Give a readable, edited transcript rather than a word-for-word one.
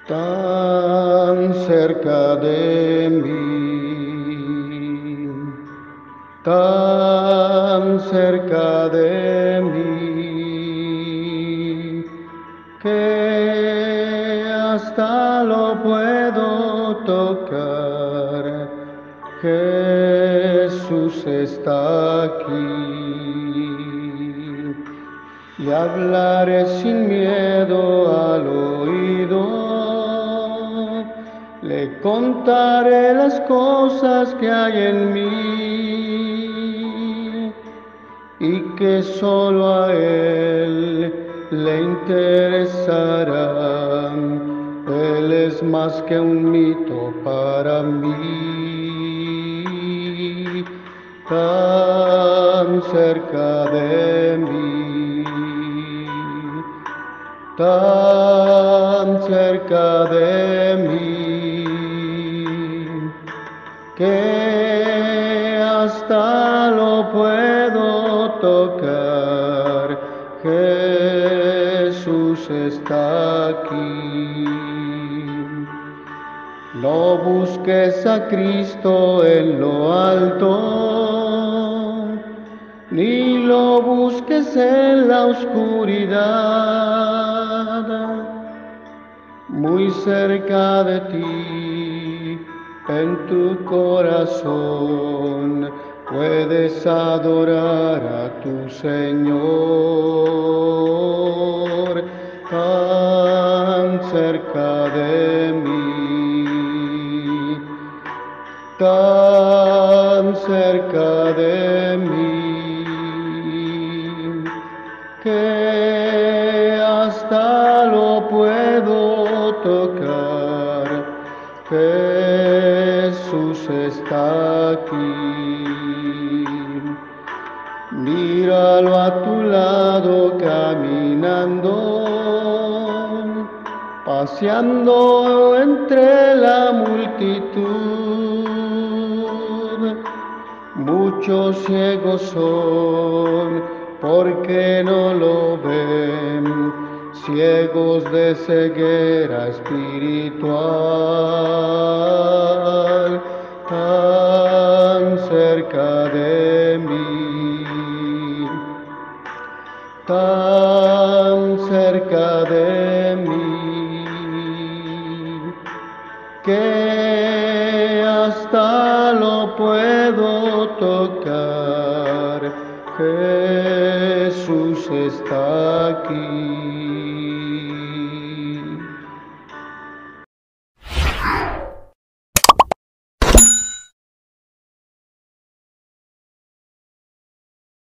tan cerca de mí, tan cerca de mí, que hasta lo puedo tocar. Jesús está aquí y hablaré sin miedo al oído. Le contaré las cosas que hay en mí y que solo a Él le interesarán. Él es más que un mito para mí, tan cerca de mí, tan cerca de mí, que hasta lo puedo tocar. Jesús está aquí. No busques a Cristo en lo alto, ni lo busques en la oscuridad. Muy cerca de ti, en tu corazón, puedes adorar a tu Señor, tan cerca de mí, tan cerca de mí, que hasta lo puedo tocar. Jesús está aquí. Míralo a tu lado caminando, paseando entre la multitud. Muchos ciegos son porque no lo ven, ciegos de ceguera espiritual, tan cerca de mí, tan cerca de mí, que hasta lo puedo tocar. Jesús está aquí.